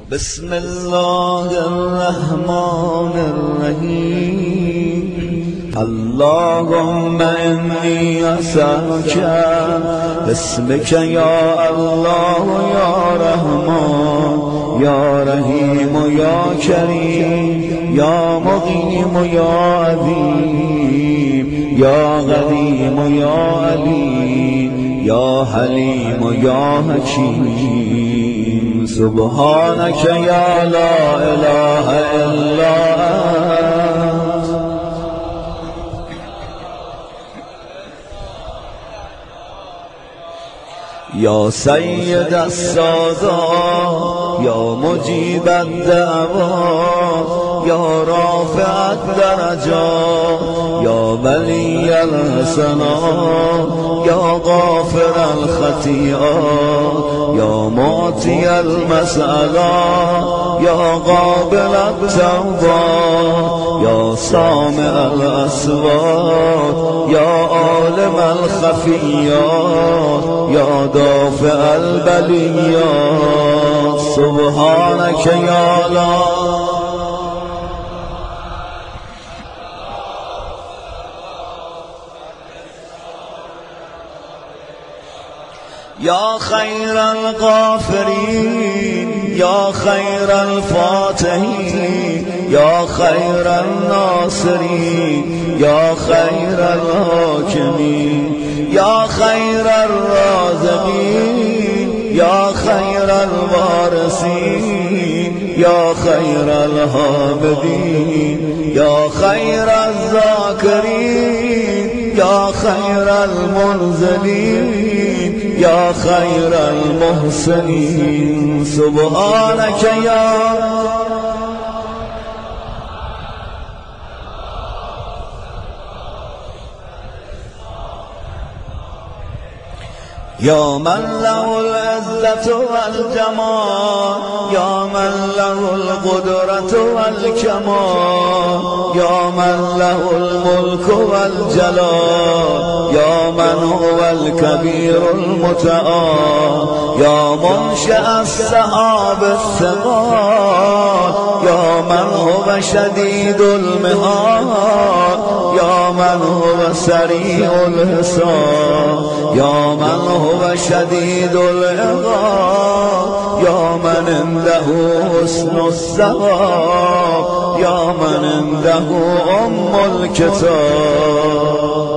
بسم الله الرحمن الرحیم اللهم انی اسألک باسمک یا الله یا رحمان یا رحیم یا کریم یا مقیم یا عظیم یا قدیم یا علیم یا حلیم یا حکیم سبحانك يا لا إله إلا أنت يا سيد السادات يا مجيب الدعوات يا رافع الدرجات يا ولي الحسنات يا غافر الخطيئات يا معطي المسألات يا قابل التوبات يا سامع الأصوات يا عالم الخفيات يا دافع البليات سبحانك يا لا يا خير الغافرين يا خير الفاتحين يا خير الناصرين يا خير الحاكمين يا خير الرازقين يا خير الوارثين يا خير الحامدين يا خير الذاكرين يا خير المنزلين يا خير المحسنين سبحانك يا من له العزة والجمال يا من له القدرة والكمال يا من له الملك والجلال يا من هو الكبير المتعال يا منشأ السحاب الثقال يا من هو شديد المهال يا من هو سريع الحساب يا من هو شديد العقاب يا من عنده حسن الثواب يا من عنده أم الكتاب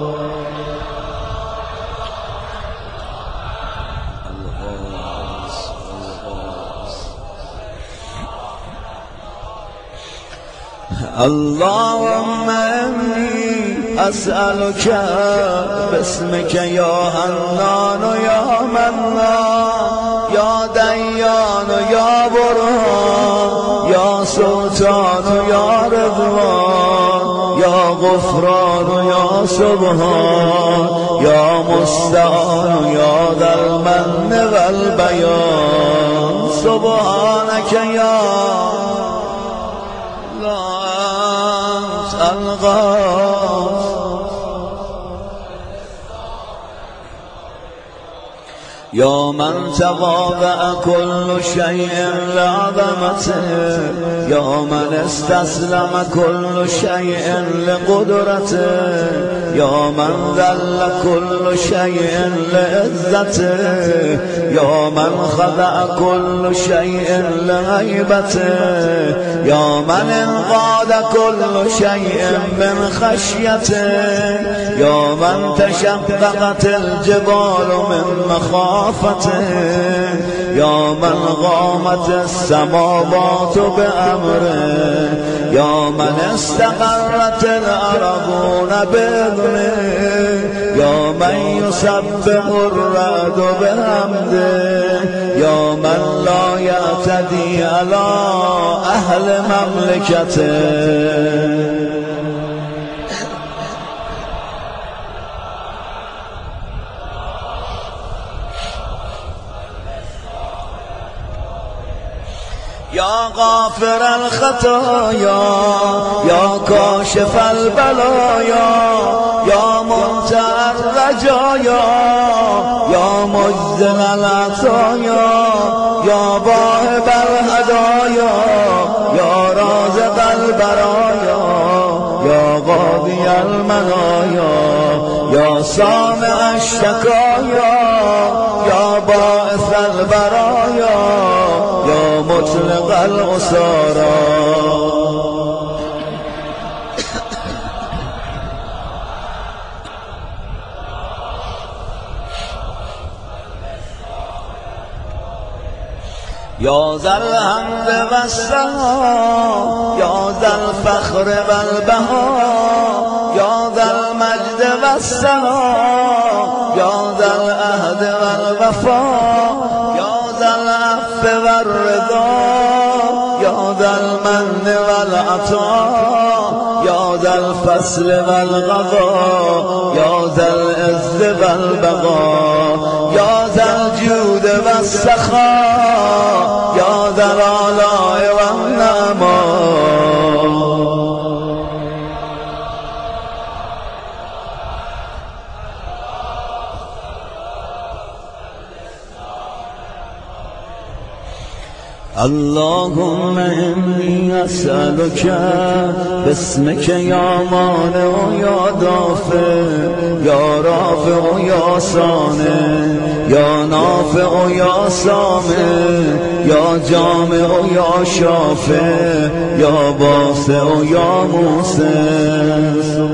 اللهم إني أسألك باسمك يا حنان يا منان يا ديان يا برهان يا سلطان يا رضوان يا غفران يا سبحان يا مستعان يا ذا المن والبيان سبحانك يا الغاث يا من تواضع كل شيء لعظمته يا من استسلم كل شيء لقدرته يا من ذل كل شيء لعزته يا من خضع كل شيء لهيبته يا من انقاد كل شيء من خشيته يا من تشققت الجبال من مخافته يا من غامت السماوات بأمره يا من استقرت الأرضون بإذنه يا من يسبح الرعد بحمده يا من لا يعتدي على أهل مملكته يا غافر الخطايا يا كاشف البلايا يا منتهى الرجایا یا مجزل العطایا یا واهب الهدایا یا رازق البرایا یا قاضی المنایا یا سامع الشکایا یا باعث البرایا یا مطلق العسارا یا ذا الحمد والثنا یا ذا الفخر والبها یا ذا المجد والثنا یا ذا العهد والوفا یا ذا العفو والرضا یا ذا المن والعطا یا ذا الفصل والقضا یا ذا العز والبقا یا ذا الجود والسخاء یا ذا الآلاء والنعماء اللهم إني أسألك باسمك يا مانع يا دافع يا رافع يا صانع يا نافع يا سامع يا جامع يا شافع يا باسع يا موسع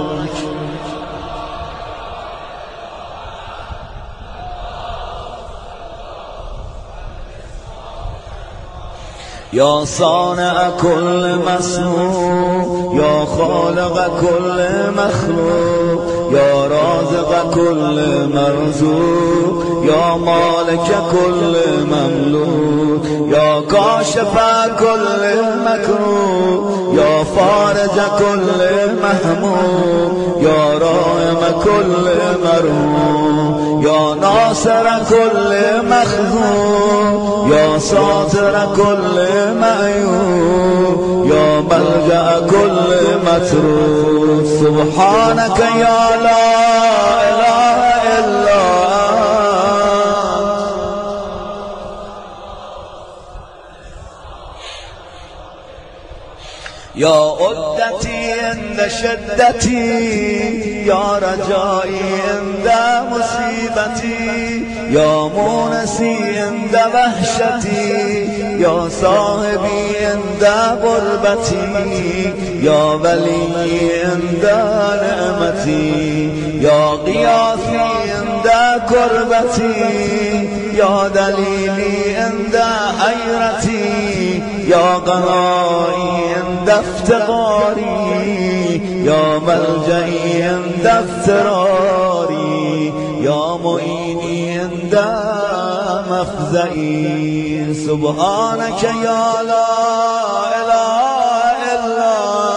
يا صانع كل مسموع يا خالق كل مخلوق يا رازق كل مرزوق يا مالك كل مملوك يا كاشف كل مكروه يا فارج كل مهموم يا رائم كل مرهوم يا ناصر كل مخذوم يا ساتر كل معيوب يا ملجأ كل متروك سبحانك يا لا إله إلا يا عدتي عند شدتي يا رجائي عند مصيبتي يا مونسي عند وحشتي يا صاحبي عند غربتي يا ولي عند نعمتي يا غياثي عند كربتي يا دليلي عند حيرتي يا غنائي عند افتقاري يا ملجئي عند افتراري يا معيني عند مفزئي سبحانك يا لا إله إلا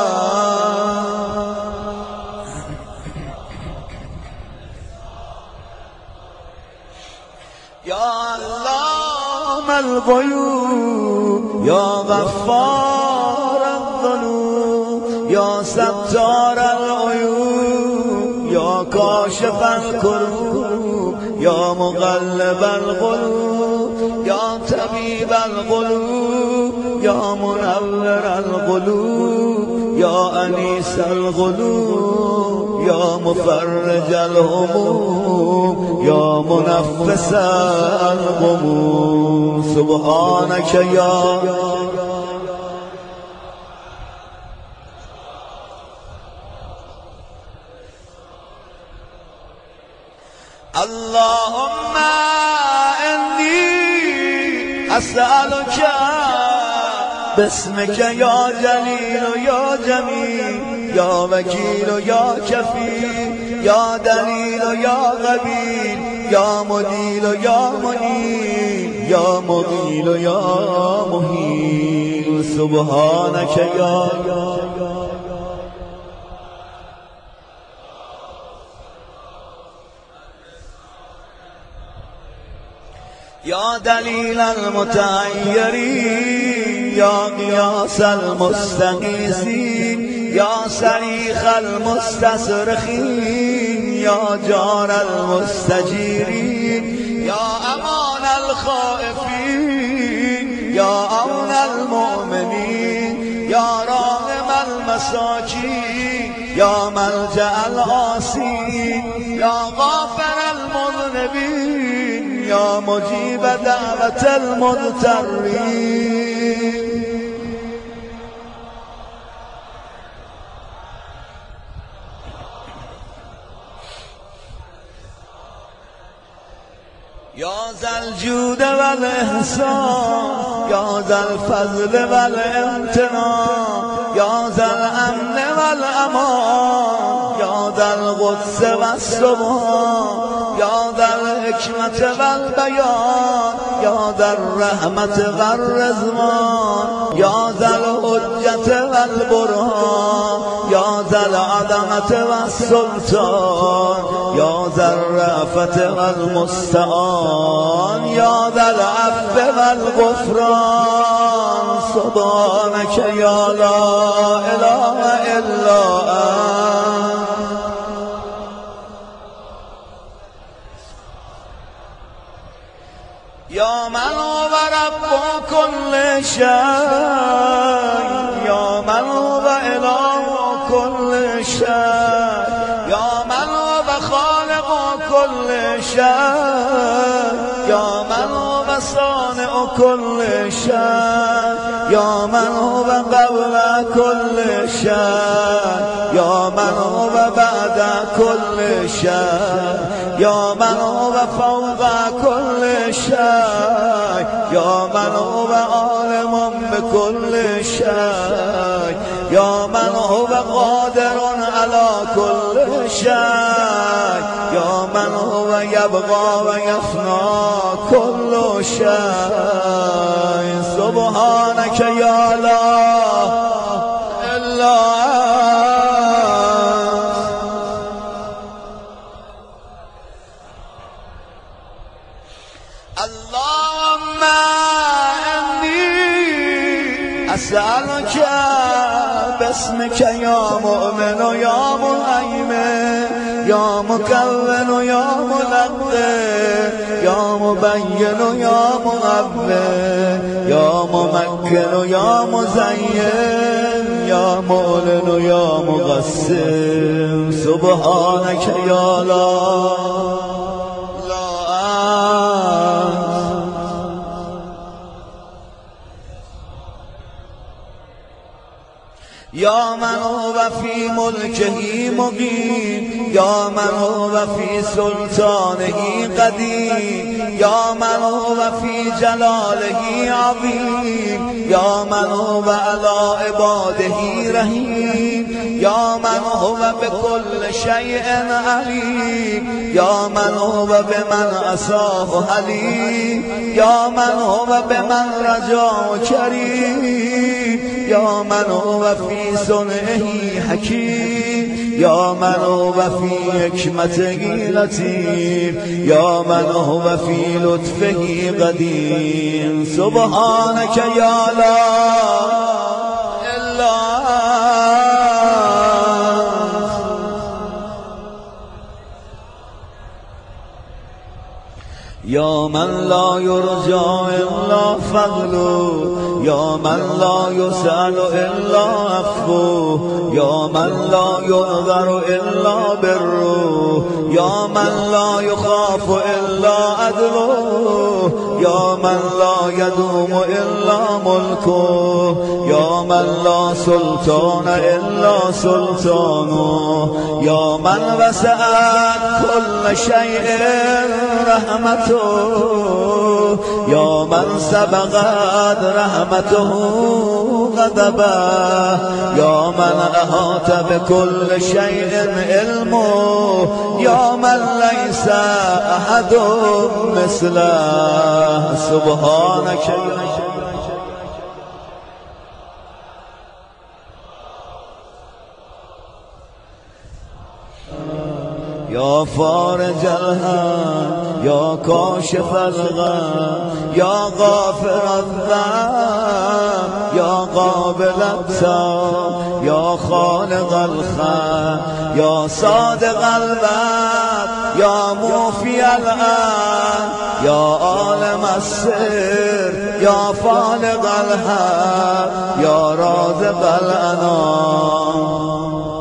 يا علام الغيوب يا غفار الذنوب يا ستار العيوب يا كاشف الكروب يا مقلب القلوب يا طبيب القلوب يا منور القلوب يا أنيس القلوب يا مفرج الهموم يا منفس الغموم سبحانك اللهم إني أسألك باسمك يا جليل يا جميل يا وكيل يا كفيل يا دليل يا غبيل يا مديل يا منيل يا مغيل يا مهيل سبحانك يا دليل المتعيرين يا قياس المستغيثين يا صريخ المستصرخين یا جان المستجیرین یا امان الخائفین یا عون المؤمنین یا راحم المساکین یا ملجأ العاصین یا غافر المذنبین یا مجیب دعوت المضطرین. یا ذا الجود والاحسان یا ذا الفضل والامتنان یا ذا الامن والامان یا ذا القدس والسبحان یا ذا الحکمت والبیان یا ذا الرحمت والرضوان یا ذا الحجت والبرهان یا ذا العظمت والسلطان یا ذا الرأفت والمستعان یا ذا العفو والغفران. سبحانك یا لا اله الا انت یا من هو رب كل شيء یا من هو اله كل شيء یا من هو خالق كل شيء یا من هو صانع كل شيء یا من هو قبل كل شيء یا من هو بعد كل شيء یا من هو فوق كل شيء یا من هو عالم بكل شيء یا من هو قادر على كل شيء یا من هو يبقى ويفنى كل شيء. سبحانك يا لا الا اللهم إني أسألك باسمك يا مؤمن يا مهيمن يا مكون يا منقذ يا مبين يا مؤول يا ممكن يا مزين يا مؤلن يا مقسم. سبحانك يا لا یا من هو فی ملکه مقیم یا من هو فی سلطانه قدیم یا من هو فی جلاله عظیم یا من هو علی عباده رحیم یا من هو بكل شیء علیم یا من هو بمن عصاه حلیم یا من هو بمن رجاه کریم یا من هو فی صنعه حکیم یا من هو فی حکمته لطیف یا من هو فی لطفه قدیم. سبحانك یا لا الا یا من لا یرجا الا فضله یا من لا یسأل الا عفوه یا من لا ينظر الا بره یا من لا یخاف الا عدله یا من لا یدوم الا ملکه یا من لا سلطان الا سلطانه یا من وسعت كل شيء رحمته یا من سبقت رحمته غضبه یا من احاط بكل شيء علمه یا من ليس احد مثله. سبحانك یا فارج الهم یا کاشف الغم یا غافر الذنب یا قابل التوب یا خالق الخلق یا صادق الوعد یا موفی العهد یا عالم السر یا فالق الحق یا رازق الانام.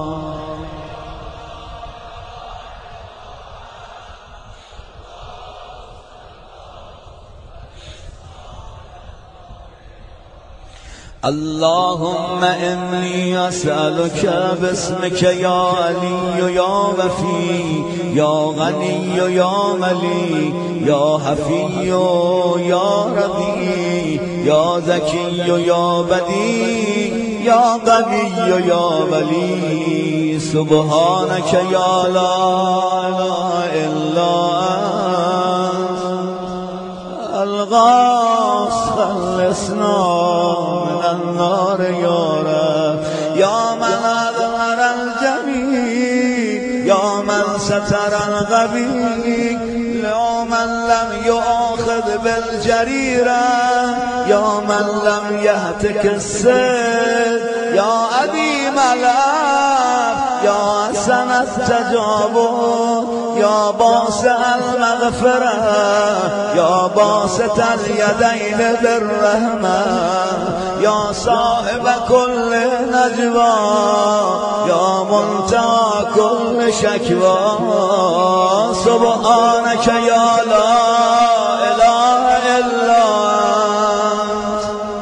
اللهم إني أسألك باسمك يا علي يا وفي يا غني يا ملي يا حفي يا رضي يا ذكي يا بديع يا قوي يا ولي سبحانك يا لا إله إلا أنت الغاث خلصنا من النار يا رب يا من أظهر الجميل يا من ستر الغبي يا من لم يؤاخذ بالجريرة يا من لم يهتك السد يا عظيم العفو يا حسن التجاوز يا باسط المغفرة يا باسط اليدين بالرحمة يا صاحب كل نجوى يا منتهى كل شكوى سبحانك يا لا إله إلا أنت.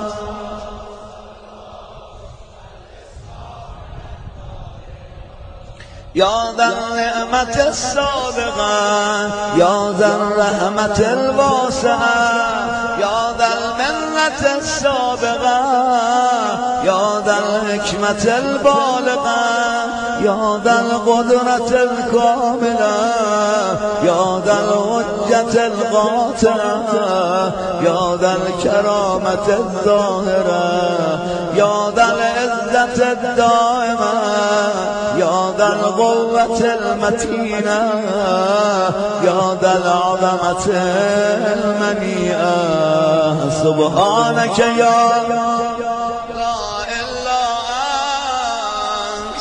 يا ذا النعمة السابقة يا ذا الرحمة الواسعة يا ذا المنة السابقة يا ذا الحكمة البالغة يا ذا القدرة الكاملة يا ذا الحجة القاطعة يا ذا الكرامة الظاهرة يا ذا العزة الدائمة يا ذا القوة المتينة يا ذا العظمة المنيئة سبحانك يا لا إلا أنت.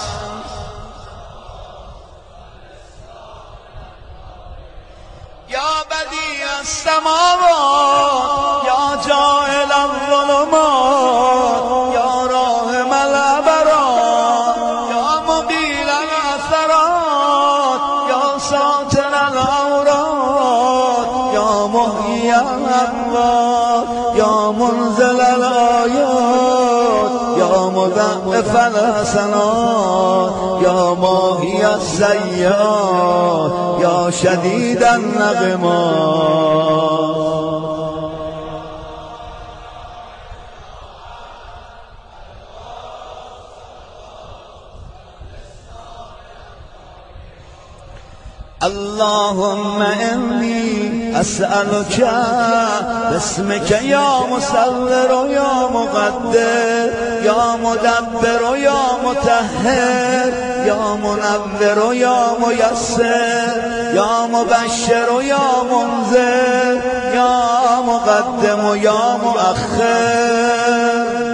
يا بديع السماوات يا جاعل الظلمات يا راحم الأبرار يا مقيل العثرات يا ساتر العورات يا محيي الأموات يا منزل الآيات يا مضاعف الحسنات يا ماهي السيئات يا شديد النقمات. اللهم إني أسألك باسمك يا مصور يا مقدر يا مدبر يا مطهر يا منور يا ميسر يا مبشر يا منذر يا مقدم يا مؤخر.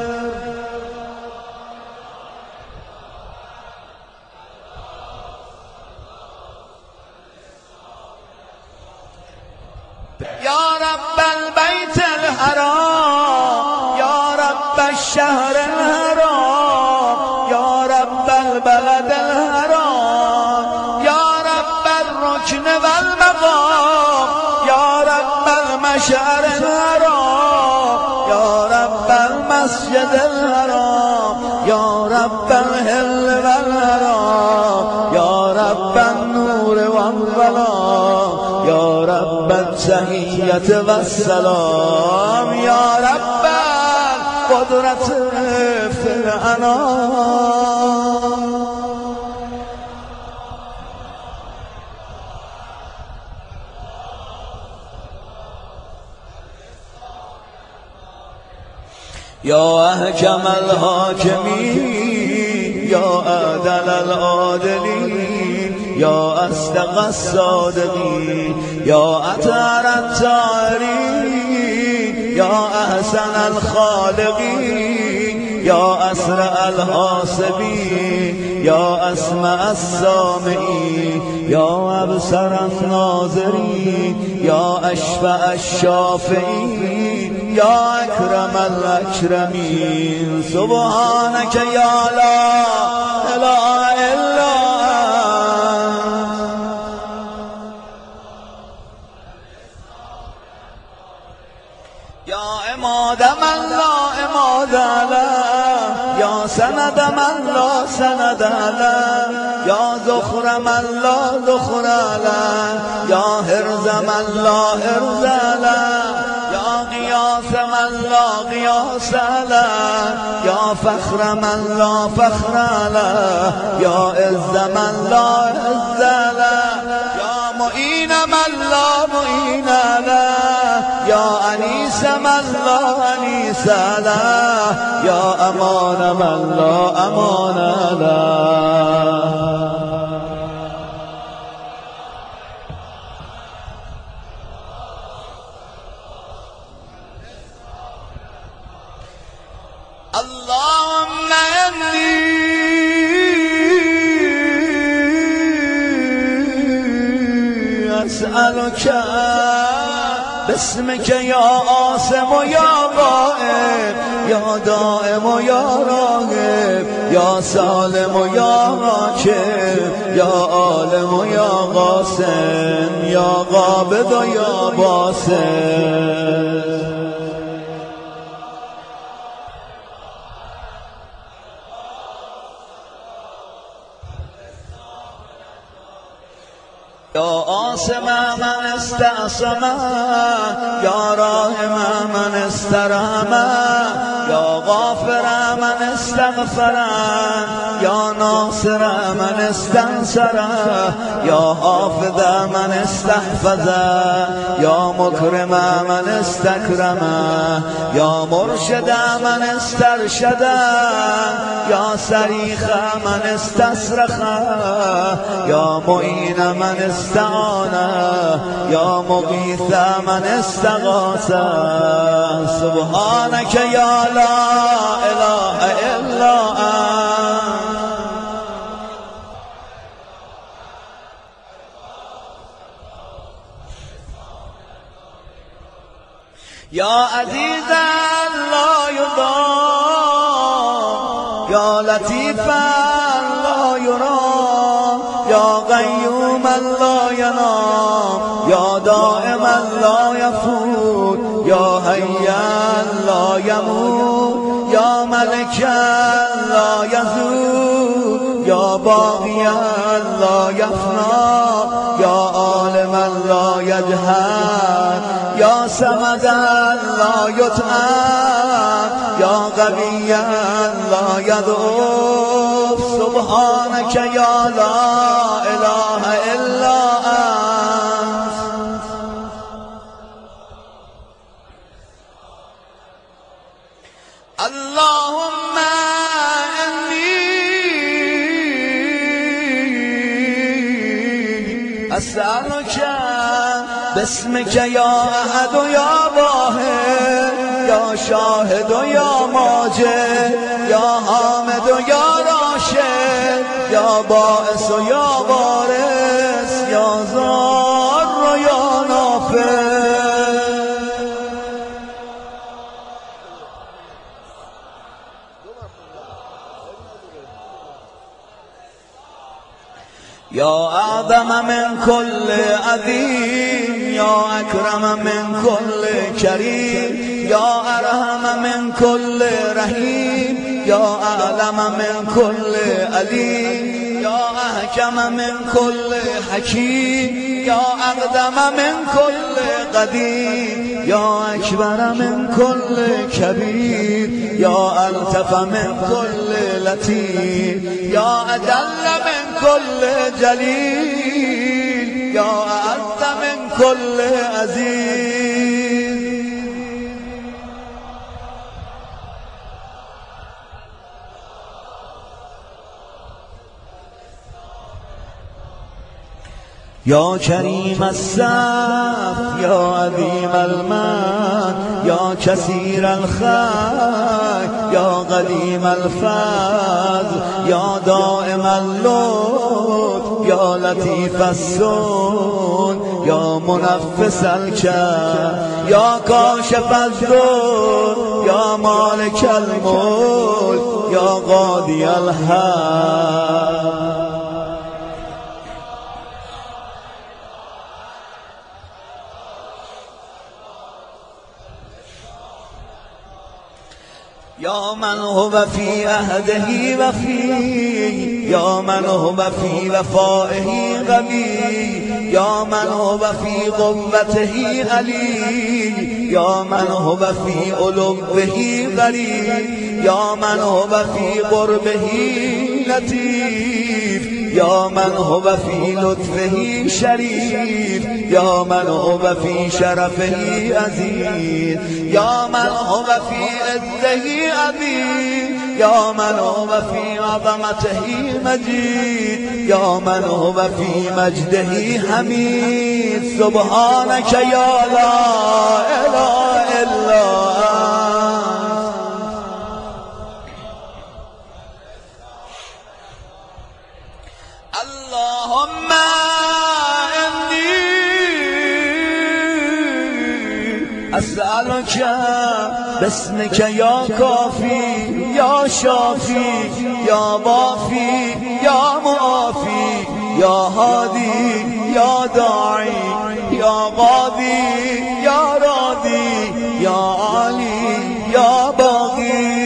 يا رب البيت الحرام يا رب الشهر الحرام يا رب البلد الحرام يا رب الركن والمقام يا رب المشعر الحرام يا رب المسجد الحرام يا رب الهل والحرام يا رب النور والظلام يا رب التحية والسلام يا رب القدرة في الأنام. يا أحكم الحاكمين يا أعدل العادلين یا اصدق الصادقین یا اطهر الطاهرین یا احسن الخالقین یا اسرع الحاسبین یا اسمع السامعین یا ابصر الناظرین یا اشفع الشافعین یا اکرم الاکرمین سبحانک یا لا اله الا یا عماد من لا عماد له یا سند من لا سند له یا ذخر من لا ذخر له یا حرز من لا حرز له یا قیاس من لا قیاس له یا فخر من لا فخر له یا عز من لا عز له یا معین من لا معین له یا انیس من لا انیس له یا امان من لا امان له اللهم إني أسألك باسمك يا عاصم يا غائب يا دائم يا راغب يا سالم يا راكب يا عالم يا قاسم يا قابض يا باسم یا عاصم من استعصم یا راحم من استرحم یا غافر من استغفر یا ناصر من استنصر یا حافظ من استحفظ یا مکرم من استکرم یا مرشد من استرشد یا صریخ من استصرخ یا معین من استعانه یا مغیث من استغاث سبحانك یا لا اله الا انت یا عزیزا لا یضام یا لطیفا لا یرام یا قیوما لا ینام یا دائما لا یفوت یا حیا لا یموت یا ملکا لا یزول یا باقیا لا یفنا یا عالما لا یجهل یا صمدا لا یطعم یا قویا لا یضعف سبحانك یا لا اله الا انت اللهم انی اسألك باسمك یا احد یا واحد یا شاهد یا ماجد یا حامد یا راشد یا باعث یا وارث یا ضار یا نافع یا اعظم من کل عظیم یا اکرم من کل کریم یا ارحم من کل رحیم یا اعلم من کل علیم یا احکم من کل حکیم یا اقدم من کل قدیم یا اکبر من کل کبیر یا الطف من کل لطیف یا اجل من کل جلیل یا اعز من کل عزیز یا کریم الصف یا عظیم المن یا کثیر الخیر یا قدیم الفضل یا دائم اللطف یا لطیف السن یا منفس الکرب یا کاشف الضر یا مالک الملک یا قاضی الحق. یا من هو فی عهده وفی یا من هو فی وفائه قوی یا من هو فی قوته علی یا من هو فی علوه غریب یا من هو فی قربه لطیف یا من هو فی لطفه شریف یا من هو فی شرفه عزیز یا من هو فی عزه عظیم یا من هو فی عظمته مجید یا من هو فی مجده حمید. سبحانك یا لا اله الا اللهم إني أسألك باسمك يا كافي يا شافي يا وافي يا معافي يا هادي يا داعي يا غادي يا راضي يا علي يا باغي.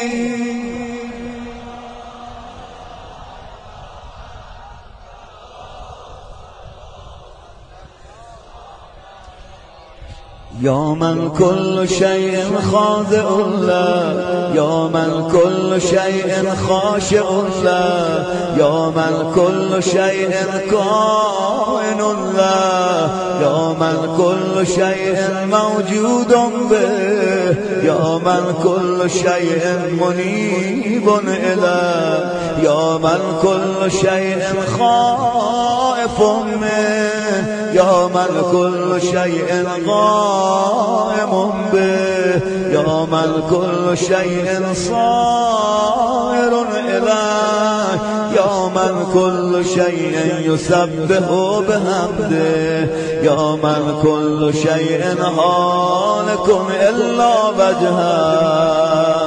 يا من كل شيء خاضع له يا من كل شيء خاشع له يا من كل شيء كائن له يا من كل شيء موجود به يا من كل شيء منيب إليه يا من كل شيء خائف منه يا من كل شيء قائم به يا من كل شيء صائر إليه يا من كل شيء يسبح بحمده يا من كل شيء هالك إلا وجهه.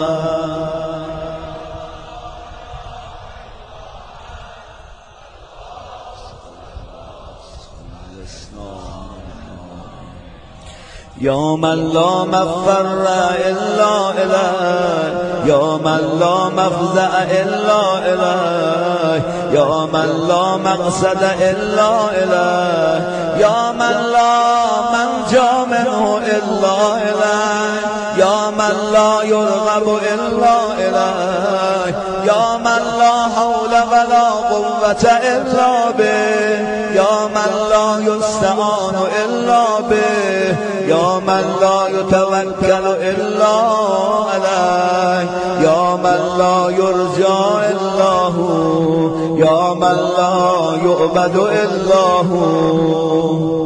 يا من لا مفر إلا إليه يا من لا مفزع إلا إليه يا من لا مقصد إلا إليه يا من لا منجا منه إلا إليه يا من لا يرغب إلا إليه يا من لا حول ولا قوة إلا به يا من لا يستعان إلا به يا من لا يتوكل إلا عليه يا من لا يرجى إلا هو يا من لا يعبد إلا هو.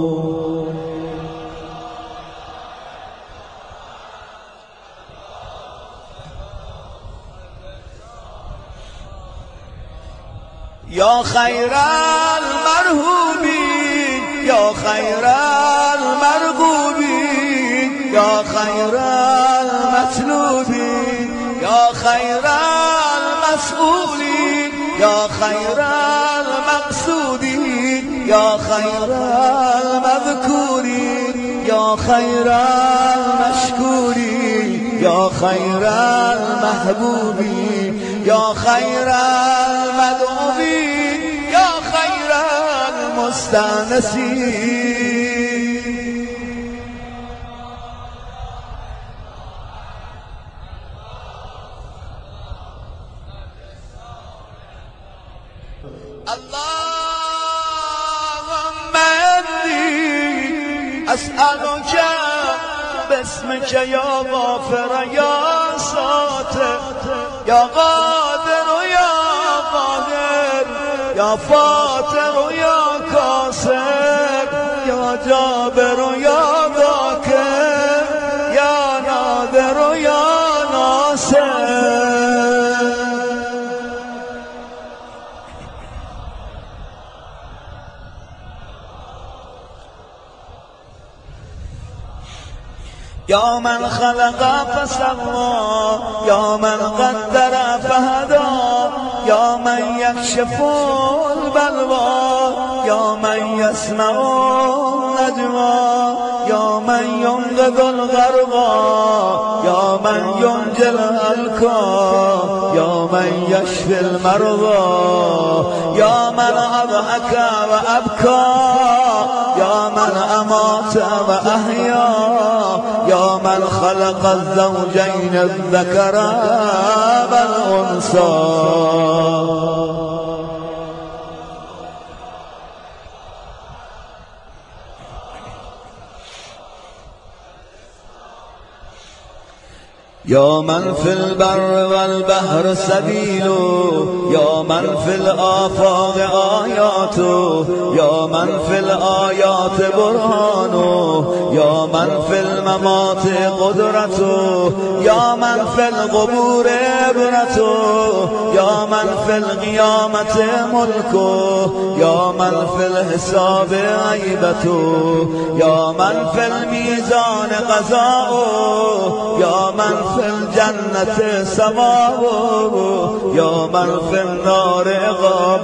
يا خير المرهوبين يا خير المرغوبين يا خير المطلوبين يا خير المسؤولين يا خير المقصودين يا خير المذكورين يا خير المشكورين يا خير المحبوبين يا خير المدعوين يا خير المستانسين. اللهم إني أسألك باسمك يا غافر يا ساتر يا قادر يا قادر يا فاتر يا كاسر یا من خلق فسوا یا من قدر فهدا یا من یکشف البلوا یا من یسمع النجوا یا من ینقذ الغرقا یا من ینجی الهلکا یا من یشفی المرضا یا من اضحک و ابکا یا من امات و احیا یا من خلق الزوجین الذکر والانثی. یا من فی البر والبحر سبیل یا من فی الآفاق آیات یا من فی الآیات برهان یا من فی الممات قدرت یا من فی القبور عبرت یا من فی القیامت ملک یا من فی الحساب عیبت یا من فی المیزان قضاء یا من فی الجنة ثواب یا من فی النار عقاب.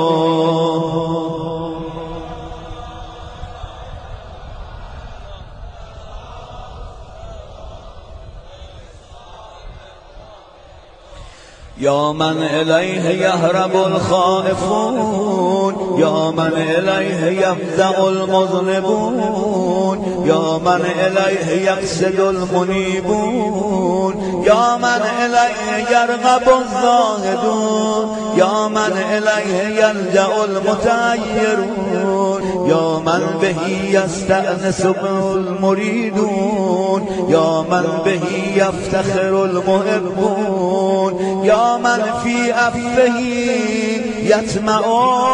یا من الیه یهرب الخائفون یا من الیه یفزع المذنبون یا من الیه یقصد المنیبون یا من الیه یرغب الزاهدون یا من الیه یلجأ المتعیرون یا من بهی یستأنس المریدون یا من بهی یفتخر المحبون یا من فی عفوه یطمع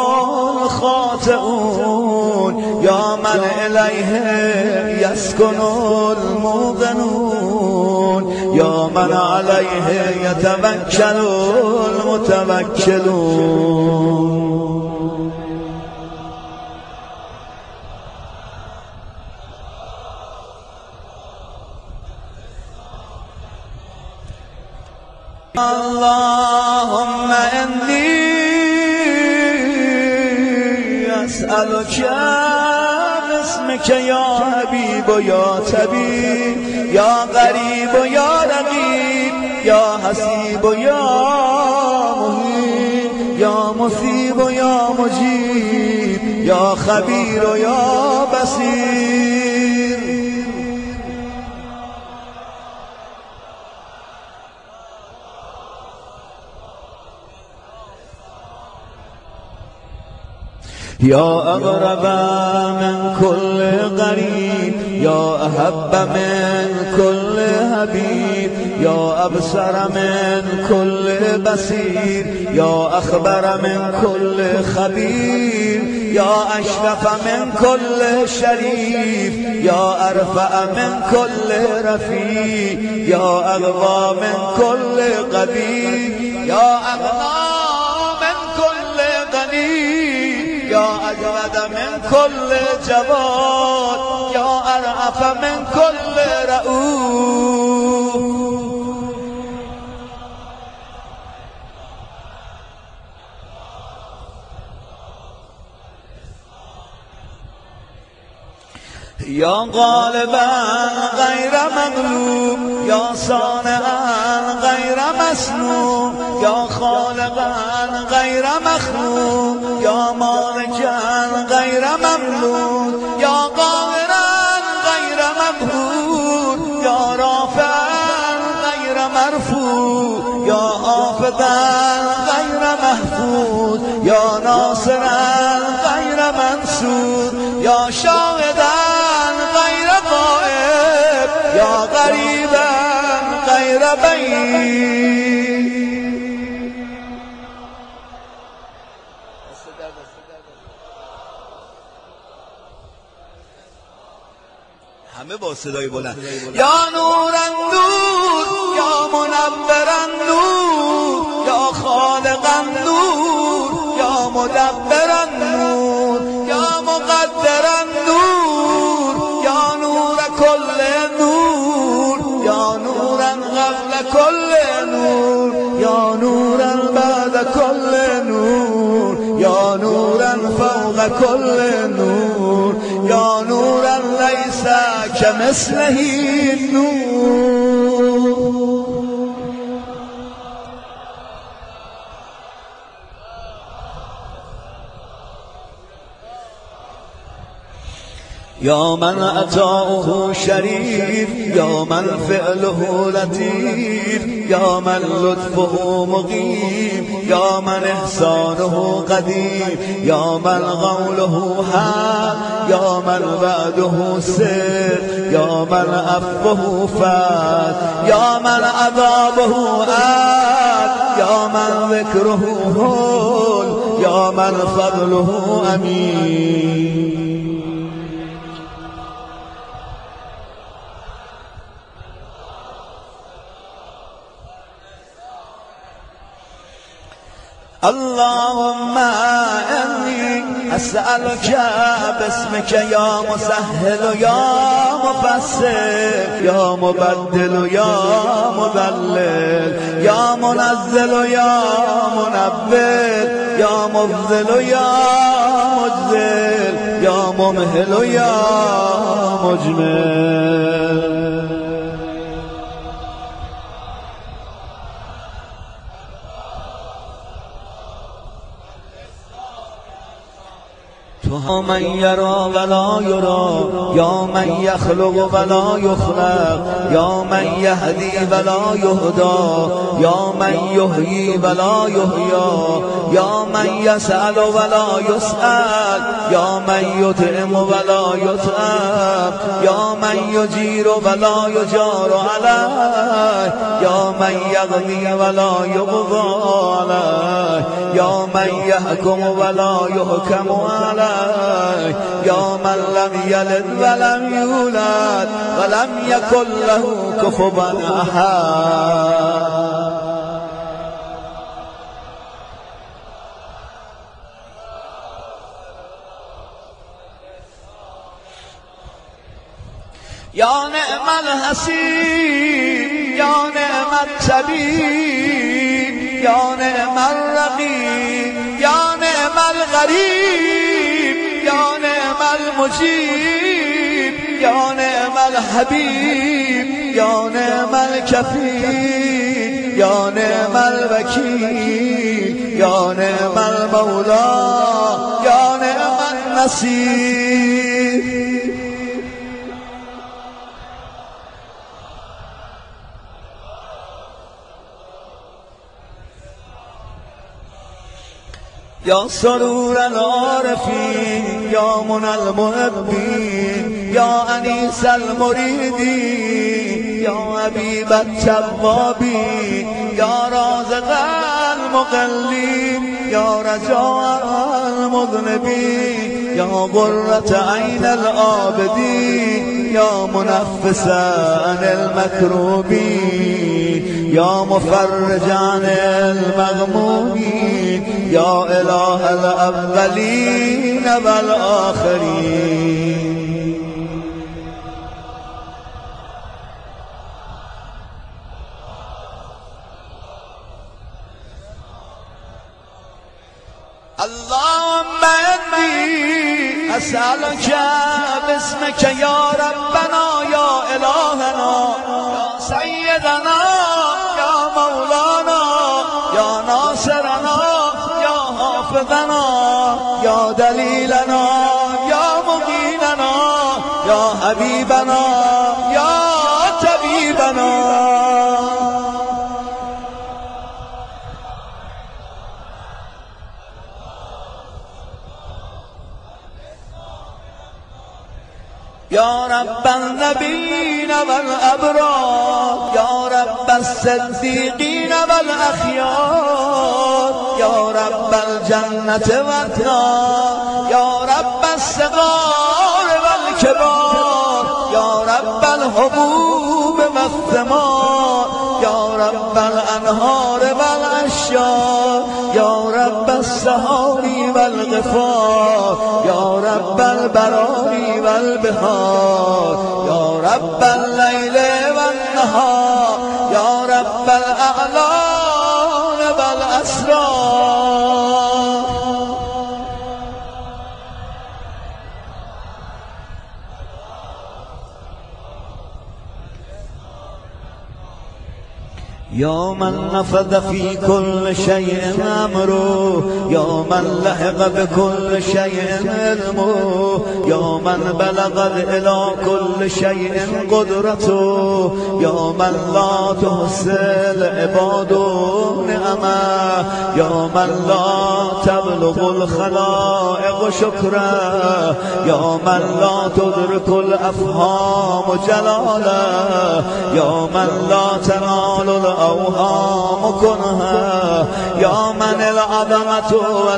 الخاطئون یا من الیه یسکن الموقنون یا من علیه یتوکل المتوکلون. اللهم انی اسألک باسمک یا حبیب و یا طبیب یا قریب و یا رقیب یا حسیب و یا محیط یا مصیب و یا مجیب یا خبیر و یا بصیر. یا اقرب من كل قریب یا احب من كل حبیب یا ابصر من كل بصیر یا اخبر من كل خبیر یا اشرف من كل شریف یا ارفع من كل رفیع یا اقوی من كل قوی یا اغنی من كل غنی یا اجود من كل جواد یا ارعف من كل رؤوف. یا غالبا غیر مغلوب یا صانعا غیر مصنوع یا خالقا غیر مخلوق یا مالکا غیر مملوک یا قاهرا غیر مقهور یا رافعا غیر مرفوع یا حافظا غیر محفوظ یا ناصرا غیر منصور یا شاهدا غیر غائب یا غریبا غیر بعید. همه با صدای بلند. یا نورا نور یا منورا نور یا خالقا نور یا مدبرا نور یا مقدرا نور یا نور کل نور كل نور يا نورا ليس كمثله النور. يا من أتاؤه شريف يا من فعله لطيف يا من لطفه مقيم يا من إحسانه قديم يا من قوله حق يا من بعده سر يا من عفوه فات يا من عذابه آت يا من ذكره هول يا من فضله أمين. اللهم إني أسألك باسمك يا مسهل يا مفسر يا مبدل يا مذلل يا منزل يا منبر يا مفضل يا مجزل يا ممهل يا مجمل. تو من يرى ولا يرى يا من يخلق ولا يخلق يا من يهدي ولا يهدى يا من يحيي ولا يحيى يا من يسأل ولا يسأل يا من يطعم ولا يطعم يا من يجير ولا يجار عليه يا من يغني ولا يغضى عليه يا من يحكم ولا يحكم عليه يا من لم يلد ولم يولد ولم يكن له كفوا أحد. يا نعم الحسين يا نعم الطبيب يا نعم الرقيب يا نعم الغريب يا نعم المجيب يا نعم الحبيب يا نعم الكفيل يا نعم الوكيل يا نعم المولى يا نعم النصير. يا سرور العارفين يا منى المحبين يا أنيس المريدين يا حبيب التوابين يا رازق المقلين يا رجاء المذنبين يا قرة عين العابدين يا منفسا عن المكروبين يا مفرج عن المغمومين يا إله الأولين والآخرين. اللهم إني أسألك باسمك يا ربنا يا إلهنا يا سيدنا يا مولانا يا ناصرنا يا حافظنا يا دليلنا يا مغيثنا يا حبيبنا يا طبيبنا. يا رب النبيين والأبرار يا رب الصديقين والأخيار يا رب الجنة والنار يا رب الصغار والكبار يا رب الحبوب والثمار يا رب الأنهار والأشجار يا رب السهار والغفار يا رب البرار والبهار يا رب الليل والنهار يا رب الأعلام والأسرار. يا من نفذ في كل شيء أمره، يا من لحق بكل شيء علمه، يا من بلغ إلى كل شيء قدرته، يا من لا تحصي العباد نعمه، يا من لا تبلغ الخلائق شكره، يا من لا تدرك الأفهام جلاله، يا من لا تنال الأوهام كنها، يا من العظمة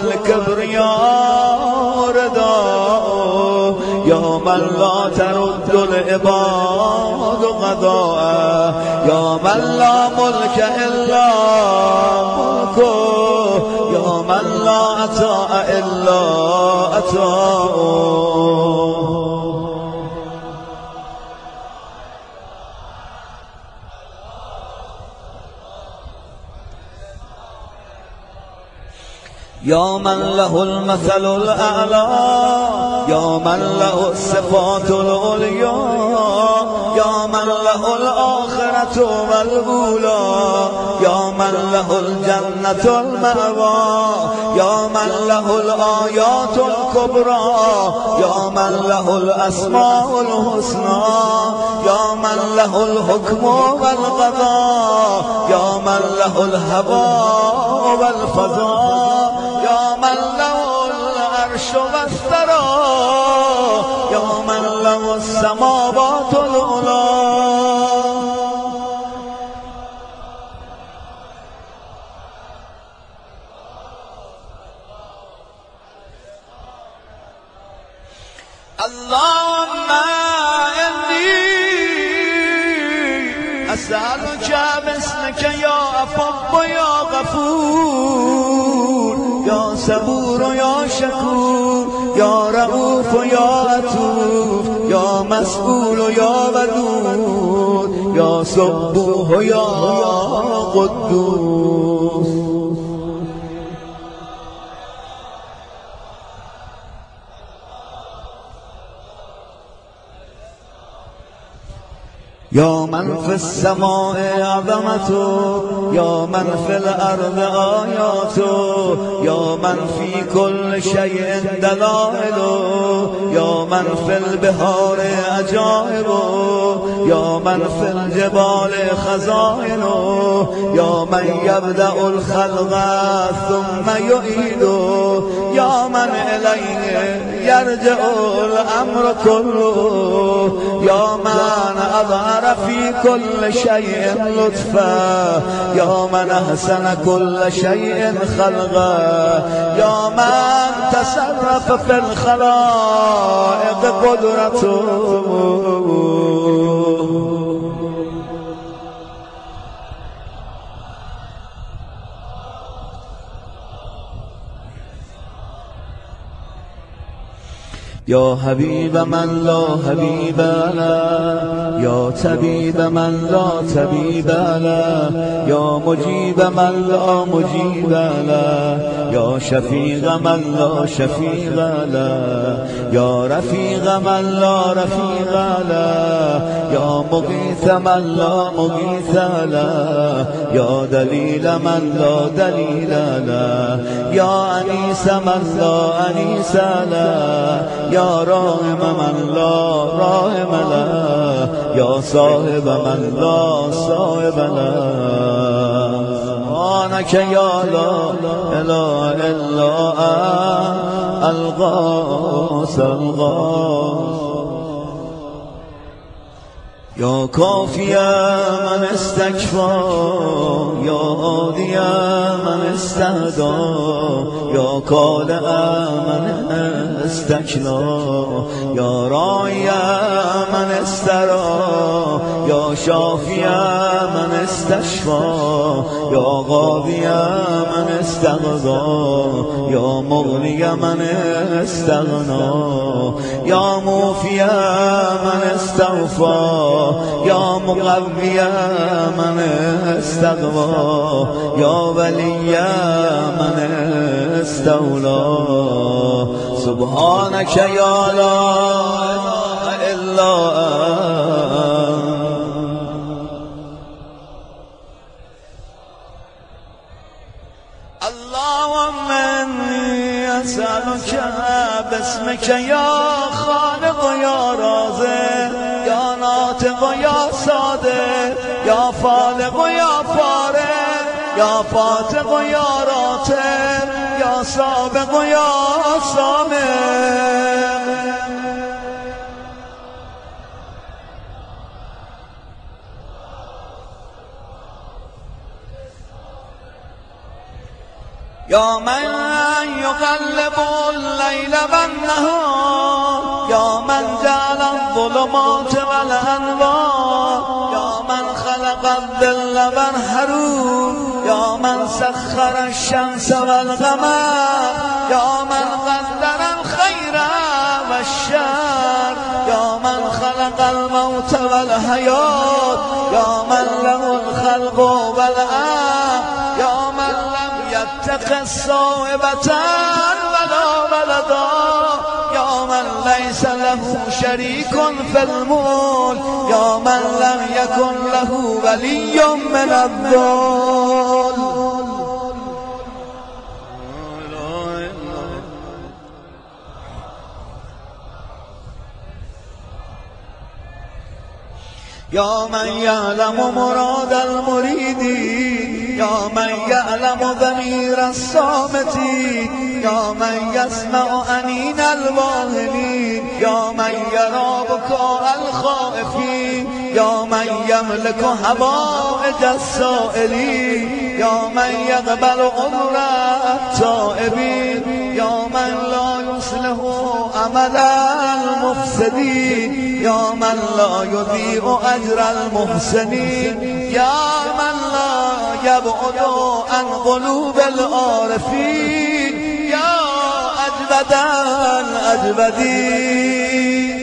والكبرياء رداء، يا من لا ترد العباد قضاء، يا من لا ملك إلا ملكه، يا من لا عطاء إلا عطاؤه. يا من له المثل الأعلى، يا من له الصفات العليا، يا من له الآخرة والأولى، يا من له الجنة المأوى، يا من له الآيات الكبرى، يا من له الأسماء الحسنى، يا من له الحكم والقضاء، يا من له الهواء والفضاء، يا من له العرش والثرى، يا من له السماوات العلى. اللهم إني أسألك باسمك يا عفو يا غفور، يا صبور يا شكور، يا رؤوف يا عطوف، يا مسؤول يا ودود، يا سبوح يا قدوس. يا من في السماء عظمته، يا من في الأرض آياته، يا من في كل شيء دلائله، يا من في البحار عجائبه، يا من في الجبال خزائنه، يا من يبدأ الخلق ثم يعيده، يا من إليه يرجع الأمر كله، يا من أظهر في كل شيء لطفا، يا من أحسن كل شيء خلقا، يا من تصرف في الخلائق قدرته. يا حبيب من لا حبيب له، يا طبيب من لا طبيب له، يا مجيب من لا مجيب له، يا شفيق من لا شفيق له، يا رفيق من لا رفيق له، يا مغيث من لا مغيث له، يا دليل من لا دليل له، يا أنيس من لا أنيس له، يا راحم من لا راحم له، يا صاحب من لا صاحب له. سبحانك يا لا إله إلا أنت الغوث الغوث، يا كافي من استكفى، يا هادي من استهدى، يا كالئ من استكنى، يا راعي من استرى، يا شافي من استشفى، يا غاوي من استغضى، يا مغني من استغنى، يا موفي من استوفى، يا مقوي من استغوى، يا ولي من استولى. سبحانك يا لا إله إلا أنت اسألك باسمك یا خالق و یا رازق یا ناطق و یا صادق یا فالق و یا فارق یا فاتق و یا راتق یا سابق و یا سامق. یا من یقلب اللیل والنهار یا من جعل الظلمات والانوار یا من خلق الظل والحرور یا من سخر الشمس والقمر یا من قدر الخیر والشر یا من خلق الموت والحیات یا من له الخلق والامر یا من يتخذ صاحبة ولا ولدا يا من ليس له شريك في الملك يا من لم يكن له ولي من الذل. يا من يعلم مراد المريدين يا من يعلم ضمير الصامتين يا من يسمع أنين الواهنين يا من يرى بكاء الخائفين يا من يملك حوائج السائلين يا من يقبل عمر التائبين يا من لا يصلح عمل المفسدين يا من لا يضيع أجر المحسنين يا من لا يبعد عن قلوب العارفين يا أجود الأجودين.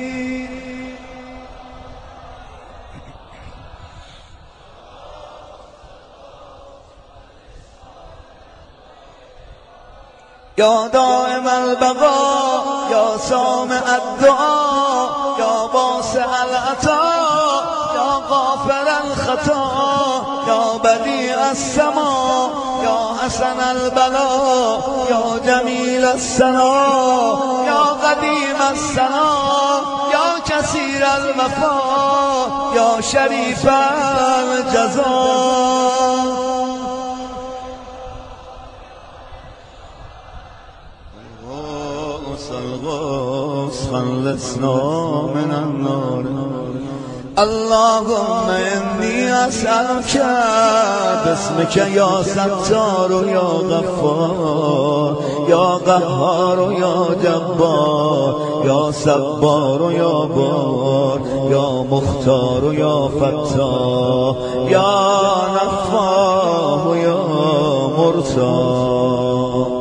يا دائم البقاء يا سامع الدعاء يا واسع العطاء يا غافر الخطا يا بديع السماء يا حسن البلاء يا جميل الثناء يا قديم الثناء يا كثير الوفاء يا شريف الجزاء. خلصنا من النار. اللهم إني أسألك باسمك يا ستار يا غفار يا قهار يا جبار يا صبار يا بار يا مختار يا فتاح يا نفاه يا مرتاح.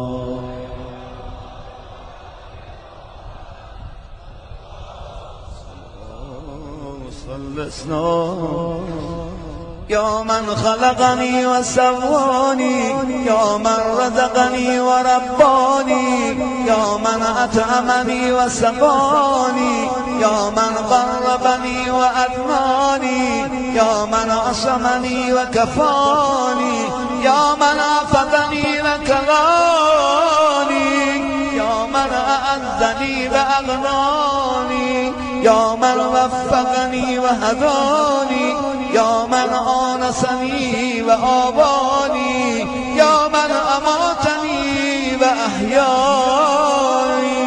يا من خلقني وسواني يا من رزقني ورباني يا من أطعمني وسقاني يا من قربني وأدناني يا من عصمني وكفاني يا من عافظني وكراني يا من أعزني وأغناني يا من وفقني وهداني يا من آنسني وآواني يا من أماتني وأحياني.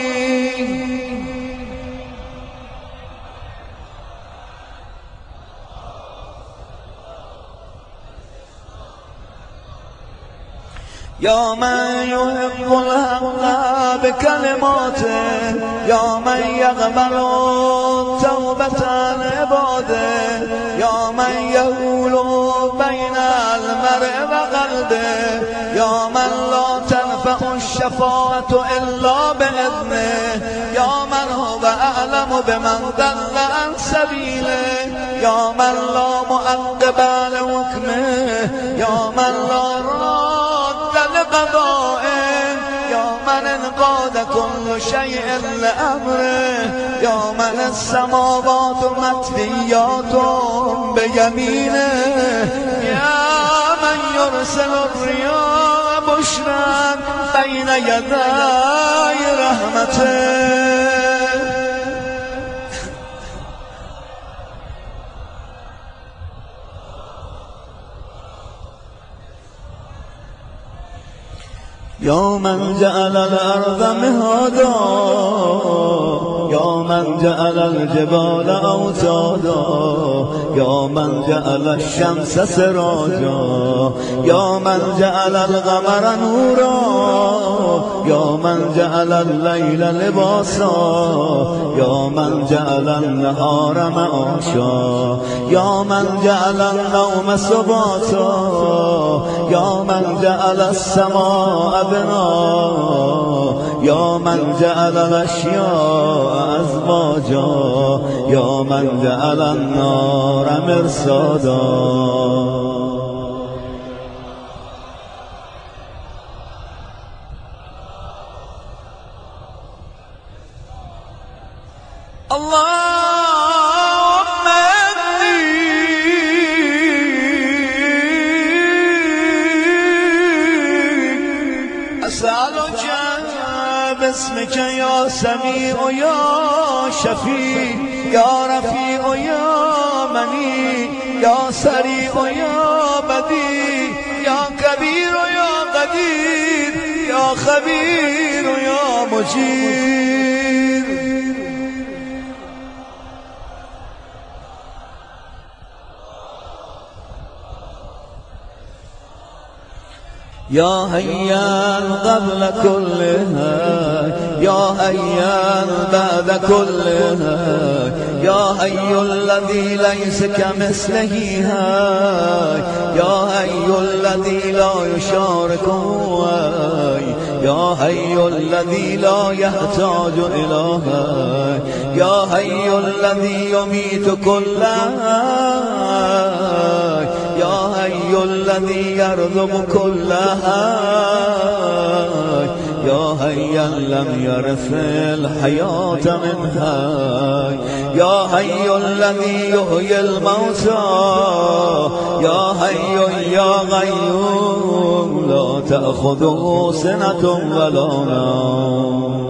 يا من يحب الحق بكلماته يا من يقبل توبة عباده يا من يهول بين المرء وقلبه يا من لا تنفع الشفاعة إلا بإذنه يا من هو أعلم بمن ضل عن سبيله يا من لا معقب لحكمه يا من لا راد لقضائه يا من انقاد كل شيء لأمره يا من السماوات مطويات بيمينه يا من يرسل الرياح بشرا بين يدي رحمته. يا من جعل الأرض مهادا، يا من جعل الجبال أوتادا، يا من جعل الشمس سراجا، يا من جعل القمر نورا، يا من جعل الليل لباسا، يا من جعل النهار معاشا، يا من جعل النوم سباتا، يا من جعل السماء بنا، يا من جعل الأشياء أزواجا، يا من جعل النار مرصادا. اللهم إني أسألك باسمك يا سميع يا شفيع يا رفيع يا منيع يا سريع يا بديع يا كبير يا قدير يا خبير يا مجير. يا هيان قبل كلها، يا هيان بعد كلها، يا هي الذي ليس كمثله هاي، يا هي الذي لا يشاركه هاي، يا هي الذي لا يحتاج إلى هاي، يا هي الذي يميت كل هاي، يا هي الذي يرزق كل هاي، يا هيا لم يرث الحياة من هاي، يا هي الذي يحيي الموتى، يا هي يا غيوم لا تأخذه سنة ولا نوم.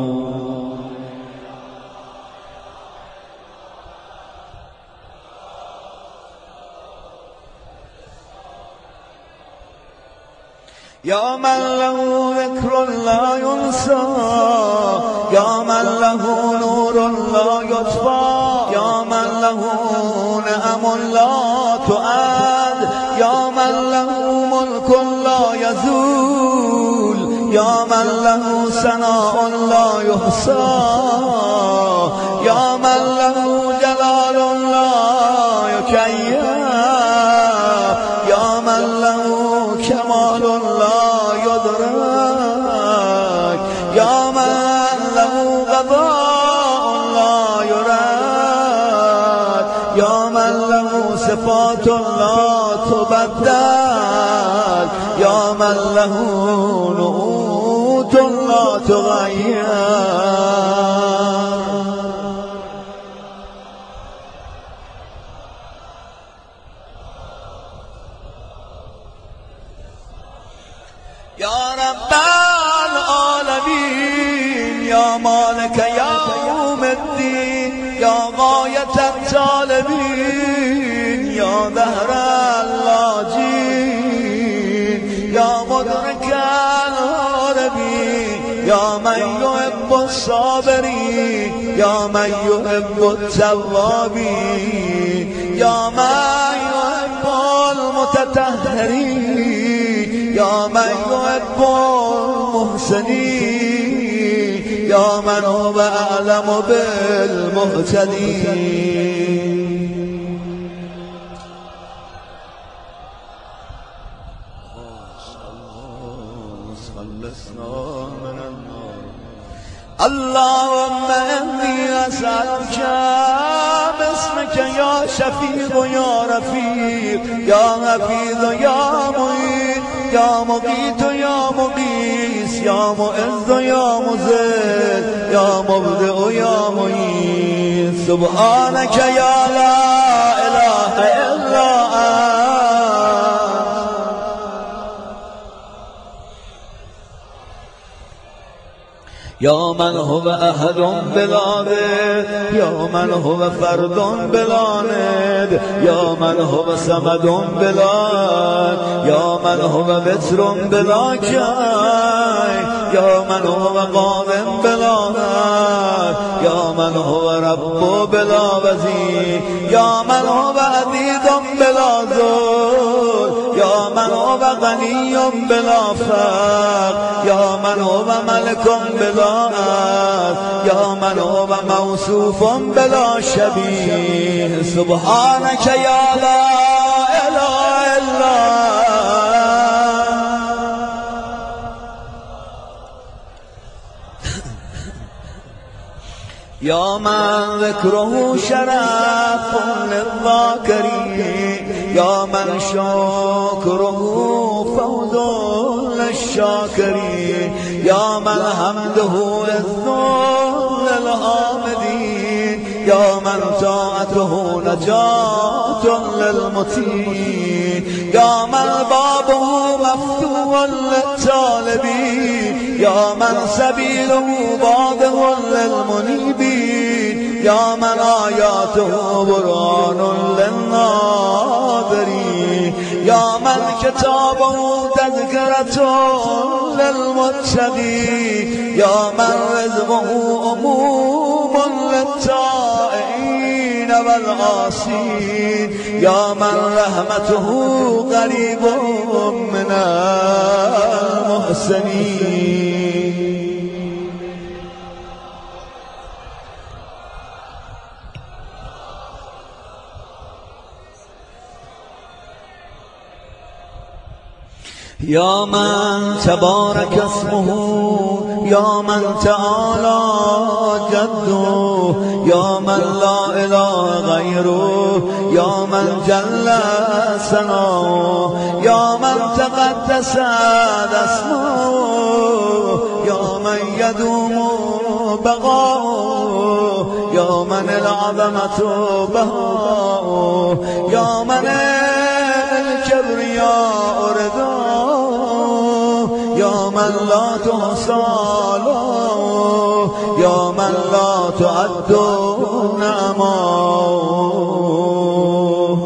يا من له ذكر لا ينسى، يا من له نور لا يطفى، يا من له نعم لا تعد، يا من له ملك لا يزول، يا من له ثناء لا يحصى، يا من له جلال لا يكيف، يا من له كمال لا يدرك، يا من له قضاء لا يراد، يا من له صفات لا تبدل، يا من له نعوت لا تغير. يا رب العالمين، يا مالك يوم الدين، يا غاية الطالبين، يا دهر اللاجين، يا مدرك الهاربين، يا من يحب الصابرين، يا من يحب التوابين، يا من يحب المتطهرين، يا من يحب المحسنين، يا من هو أعلم بالمهتدين. اللهم إني أسألك باسمك يا شفيع يا رفيق يا حفيظ يا معين يا مقيت يا مقيس يا معز يا مذل يا مبدئ يا معين، سبحانك يا لا إله إلا أنت یا من هو احد بلا ضد یا من هو فرد بلا ند یا من هو صمد بلا یا من هو وتر بلا کی یا من هو قادم بلا یا من هو رب بلا وزیر یا من هو عدید بلا ذل یا من هو غنی بلا فقر یا من هو ملک بلا عز یا من هو موصوف بلا شبیه سبحانک یا لا اله الا یا من ذکره شرف للذاکرین یا من شکره فوز للشاکرین یا من حمده عز للحامدین یا من طاعته نجات للمطیعین یا من بابه مفتوح للطالبین یا من سبیله واضح للمنیبین یا من آیاته برهان للناظرین یا من کتابه تذکرة للمتقین یا من رزقه عموم للطائعین والعاصین یا من رحمته قریب من المحسنین. یا من تبارک اسمه یا من تعالی جده یا من لا اله غیره یا من جل ثناؤه یا من تقدس اسماؤه یا من یدوم بقاؤه یا من العظمة بهاؤه یا من الكبریاء رداؤه یا من لا تحصى آلاؤه یا من لا تعد نعماؤه.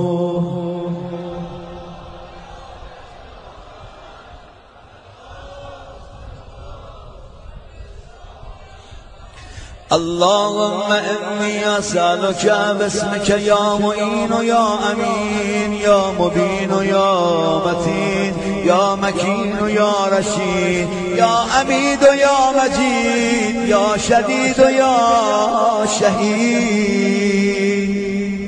اللهم إني أسألك باسمك يا معين يا أمين يا مبين يا متين يا مكين يا رشيد يا حميد يا مجيد يا شديد يا شهيد.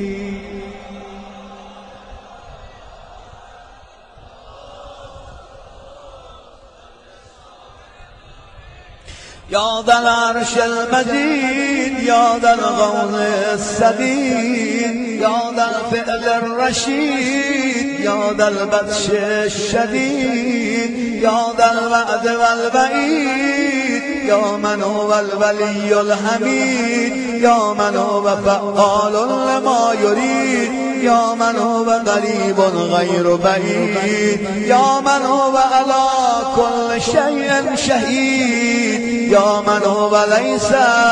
يا ذا العرش المجيد يا ذا الغوث السديد يا ذا الفعل الرشيد يا ذا البطش الشديد يا ذا الوعد والوعيد يا من هو الولي الحميد يا من هو فعال لما يريد يا من هو قريب غير بعيد يا من هو على كل شيء شهيد يا من هو ليس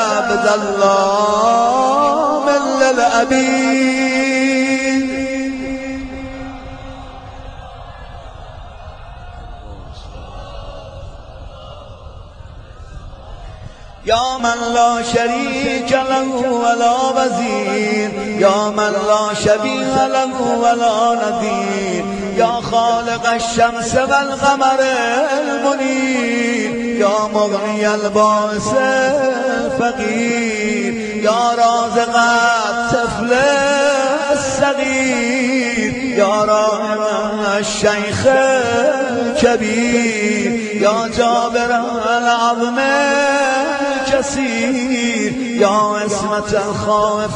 بظلام للعبيد. يا من لا شريك له ولا وزير يا من لا شبيه له ولا نذير يا خالق الشمس والقمر المنير يا مغني البائس الفقير يا رازق الطفل الصغير يا راحم الشيخ الكبير يا جابر العظم الكثير يا عصمة الخائف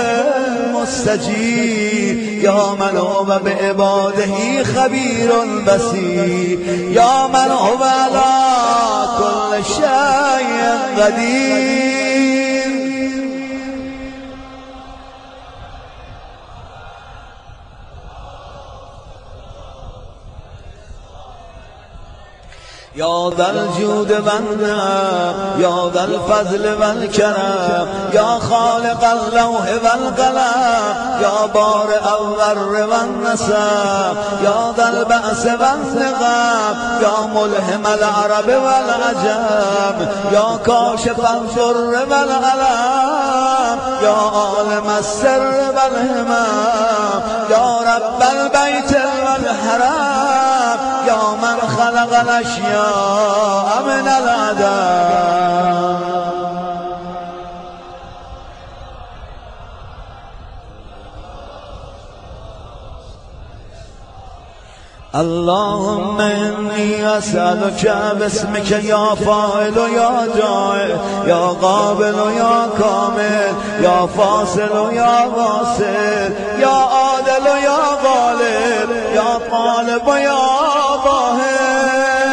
المستجير يا من هو بعباده خبير بصير يا من هو على كل شيء قدير. یا ذا الجود والنعم یا ذا الفضل والکرم یا خالق اللوح والقلم یا بارئ الذر والنسم یا ذا البأس والنقم یا ملهم العرب والعجم یا کاشف الضر والألم یا عالم السر والهمم یا رب البیت والحرم یا من خلق الاشیاء من العدم. اللهم إني أسألك باسمك يا فاعل يا جاعل يا قابل يا كامل يا فاصل يا واصل يا عادل يا غالب يا طالب يا ظاهر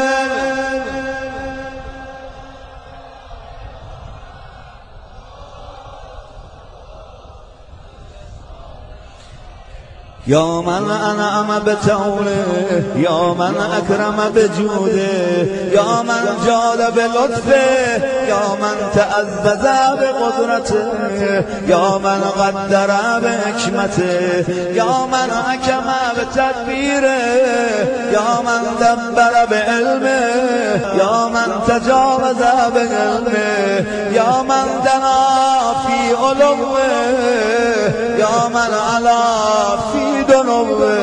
يا من أنعم بتوله يا من أكرم بجوده يا من جاد بلطفه يا من تعزز بقدرته يا من قدر بحكمته يا من حكم بتدبيره يا من دبر بعلمه يا من تجاوز بعلمه يا من دنا في علوه يا من علا في دنوه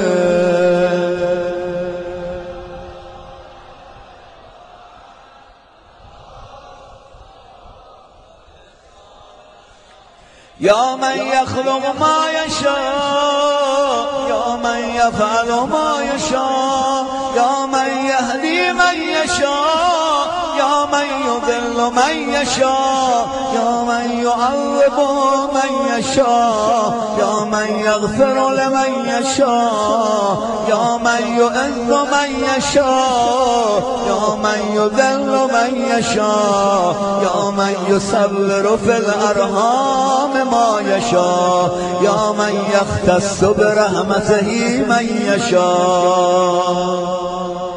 يا من يخلق ما يشاء يا من يفعل ما يشاء يا من يهدي من يشاء يا من يضل من يشاء يا من يعذب من يشاء يا من يغفر لمن يشاء يا من يعز من يشاء يا من يذل من يشاء يا من يصبر في الأرحام ما يشاء يا من يختص برحمته من يشاء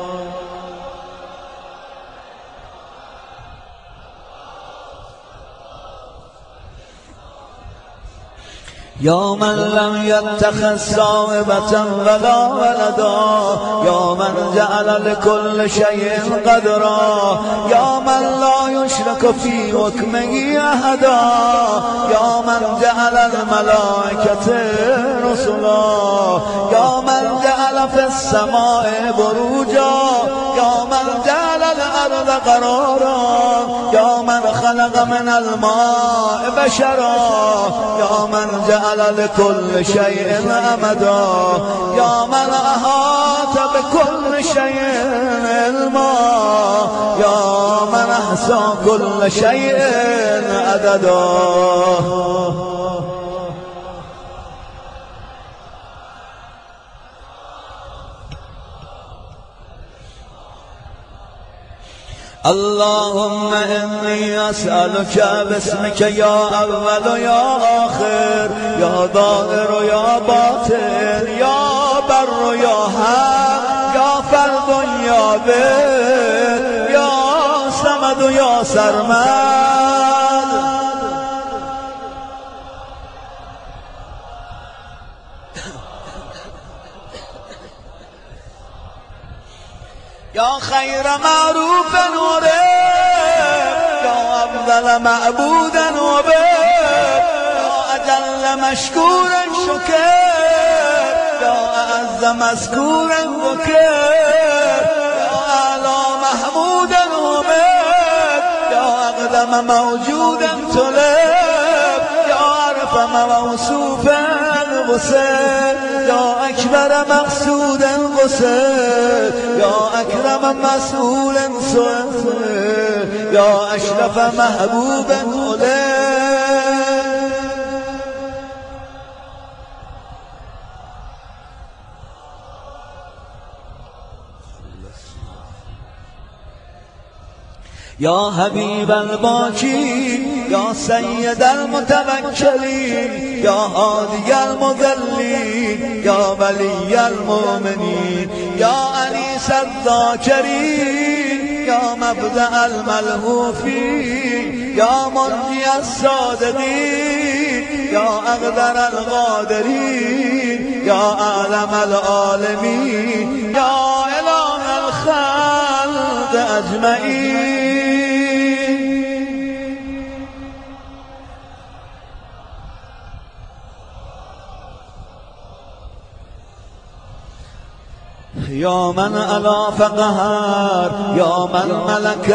يا من لم يتخذ صاحبة ولا ولدا يا من جعل لكل شيء قدرا يا من لا يشرك في حكمه أحدا يا من جعل الملائكة رسلا يا من جعل في السماء بروجا يا من جعل الأرض قرارا يا من خلق من الماء بشرا يا من جعل لكل شيء أمدا يا من أحاط بكل شيء علما يا من أحصى كل شيء عددا اللهم إني أسألك باسمك يا أول يا آخر يا ظاهر يا باطن يا بر يا حق يا فرد يا بر يا صمد يا سرمد يا خير معروف ورب يا أفضل معبودا وبر يا أجل مشكورا شكر يا أعز مذكورا ذكر يا أعلى محمودا ومر يا أقدم موجودا طلب يا أرفع موصوفا غسل يا أكبر مقصودا غسل يا أكرم مسؤولا سؤال يا أشرف محبوبا غلال يا حبيب الباكي يا سيد المتوكلين يا هادي المذلين يا ولي المؤمنين يا أنيس الذاكرين يا مبدأ الملهوفين يا منجي الصادقين يا أقدر القادرين يا أعلم العالمين يا إله الخلق أجمعين. يا من ألا فقهر يا من ملك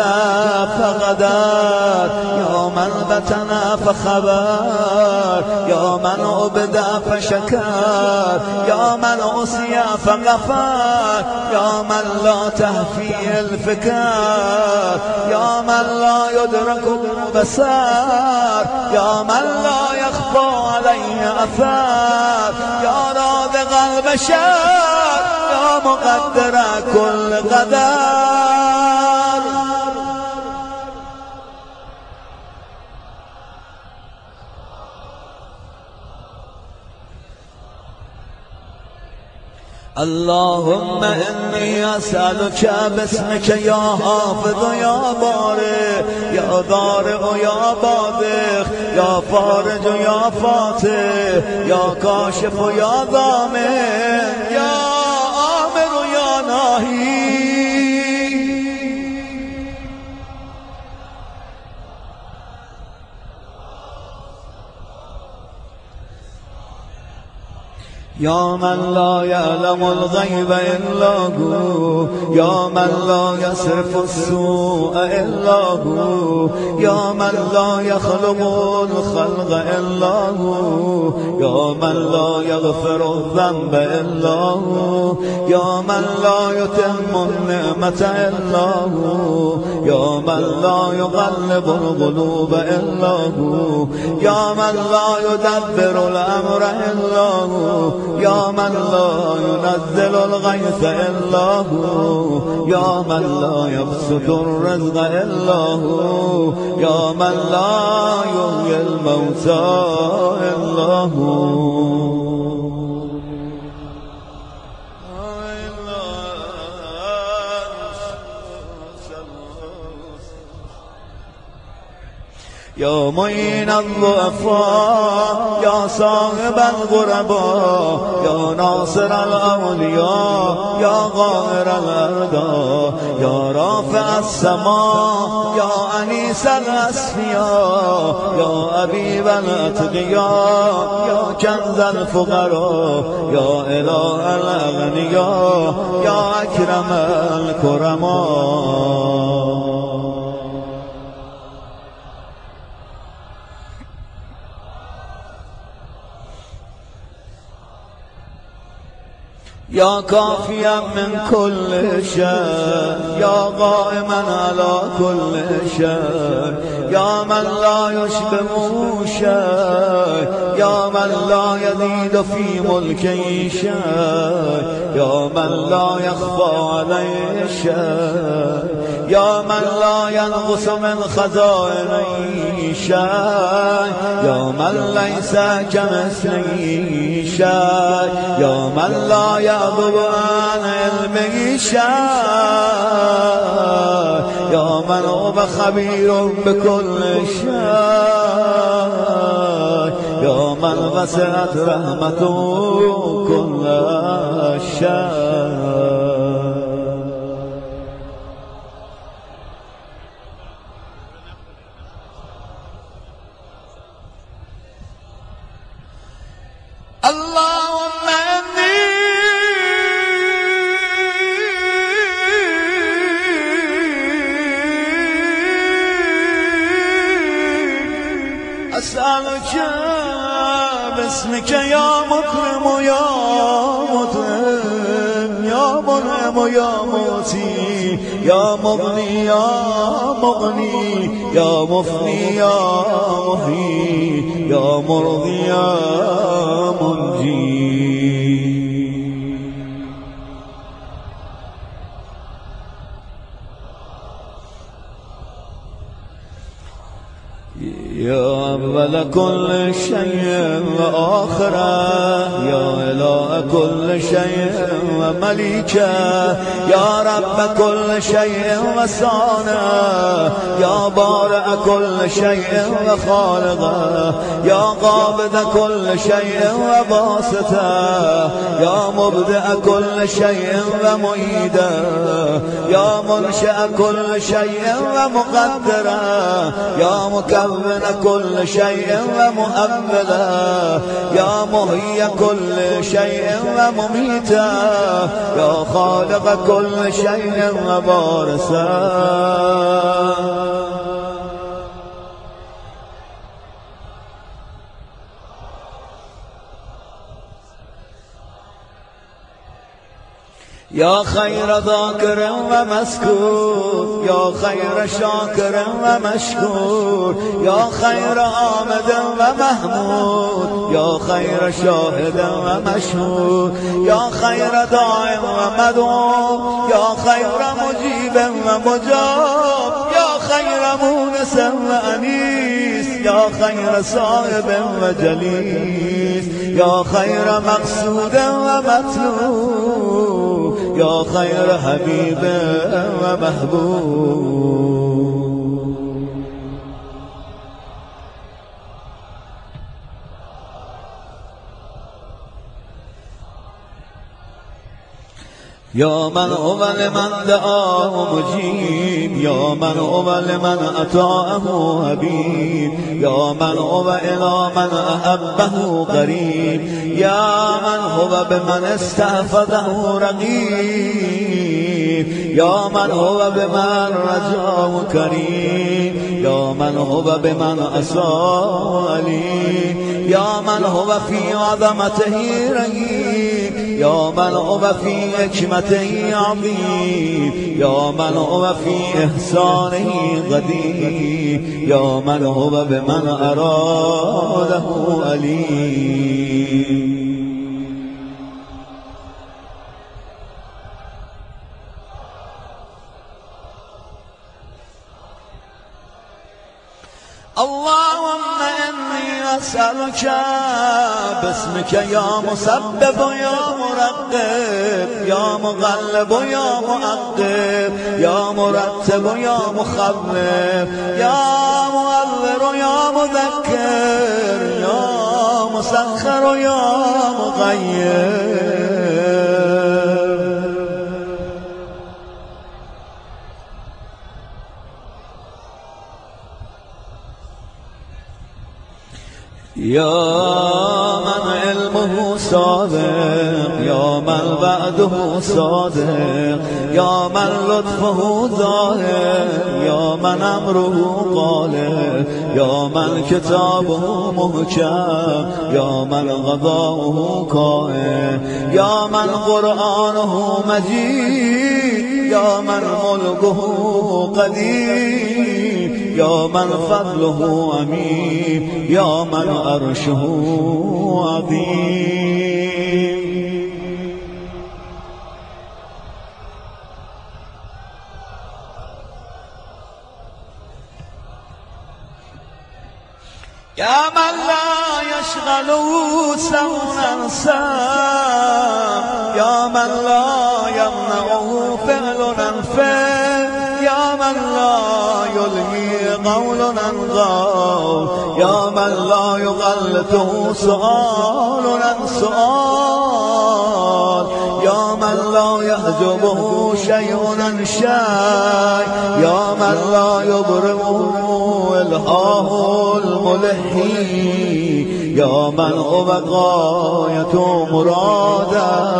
فغدر يا من بتنا فخبر يا من عبد فشكر يا من عصي فغفر يا من لا تهفي الفكر يا من لا يدرك البصر يا من لا يخفى عليه أثر يا رازق البشر يا مقدر كل قدر. اللهم إني أسألك باسمك يا حافظ يا بارئ يا ضارع يا باذخ يا فارج يا فاتح يا كاشف يا ضامن يا آمر يا ناهي. يا من لا يعلم الغيب إلا هو يا من لا يصرف السوء إلا هو يا من لا يخلق الخلق إلا هو يا من لا يغفر الذنب إلا هو يا من لا يتم النعمة إلا هو يا من لا يغلب القلوب إلا هو يا من لا يدبر الأمر إلا هو يا من لا ينزل الغيث إلا هو يا من لا يبسط الرزق إلا هو يا من لا يحيي الموتى إلا هو. يا معين الضعفاء يا صاحب الغرباء يا ناصر الأولياء يا غائر الأرضاء يا رافع السماء يا أنيس الأسفياء يا أبيب الأتقياء يا كنز الفقراء يا إله الأغنياء يا أكرم الكرماء. يا كافيا من كل شيء يا قائما على كل شيء يا من لا يشبه شيء يا من لا يزيد في ملكه شيء يا من لا يخفى عليه شيء يا من لا ينقص من خزائنه شيء يا من ليس كمثله شيء يا من لا يغضب عن علمه شيء يا من هو خبير بكل شيء يا من وسعت رحمته كل شيء. اللهم إني أسألك باسمك يا مكرم يا مطعم يا منعم يا موتي يا مغني يا مغني يا مفني يا محيي يا مرضي يا منجي. يا أول كل شيء وآخره يا إله كل شيء ومليكه يا رب كل شيء وصانعه يا بارئ كل شيء وخالقه يا قابض كل شيء وباسطه يا مبدئ كل شيء ومعيده يا منشئ كل شيء ومقدره يا مكون كل شيء ومؤمله يا محيي كل شيء ومميته يا خالق كل شيء وبارسه يا خير ذاكر ومذكور يا خير شاكر ومشكور يا خير آمد ومحمود يا خير شاهد ومشهود يا خير داع ومدعو يا خير مجيب ومجاب يا خير مونس وأنيس يا خير صاحب وجليس يا خير مقصود ومطلوب يا خير حبيب ومحبوب يا من هو لمن دعاه مجيب يا من هو لمن أطاعه حبيب يا من هو إلى من أحبه قريب يا من هو بمن استحفظه رقيب يا من هو بمن رجاه كريم يا من هو بمن أساء عليم يا من هو في عظمته رهيب يا من هو في حكمته عظيم يا من هو في إحسانه قدير يا من هو بمن أراده أليم اللهم إني أسألك باسمك يا مسبب يا مرقب يا مغلب يا مؤقب يا مرتب يا مخوف يا مؤذر يا مذكر يا مسخر يا مغير يا من علمه صادق يا من بعده صادق يا من لطفه ظاهر يا من أمره قالب يا من كتابه محكم يا من غضاؤه قائم يا من قرآنه مجيد يا من ملكه قدير يا من فضله عميم يا من عرشه عظيم يا من لا يشغله سوء سام يا من لا يمنعه فعل أنفه يا من لا يلهي قول عن قول يا من لا يغلطه سؤال عن سؤال يا من لا يحجبه شيء عن شيء يا من لا يبرمه إلهاه الملحي يا من هو غاية مراد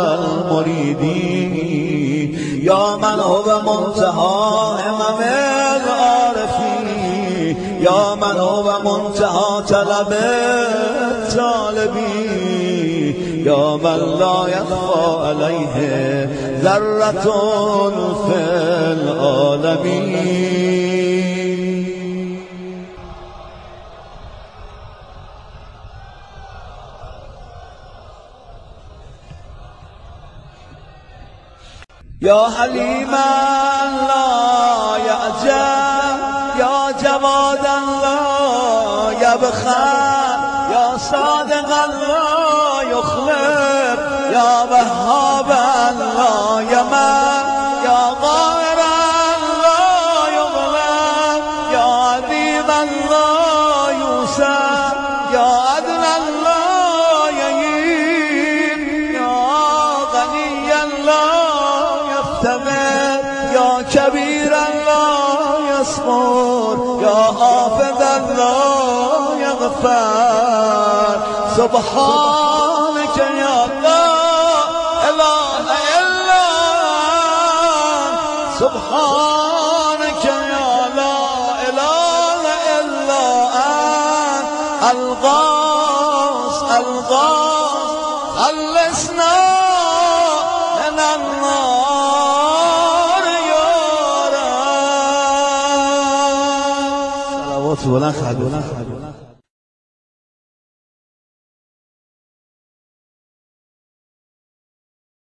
المريدين يا من هو منتهى همم العارفين يا من هو منتهى طلب الطالبين يا من لا يخفى عليه ذرة في العالمين يا حليما لا يعجب يا جوادا لا يبخل لا يفتقر يا كبيرا لا يصبر يا حافظا لا يغفر سبحانك يا لا إله إلا سبحانك يا لا إله إلا أنت الغاث الغاث خلصنا من النار يا رب. صلوات ولا خلوة.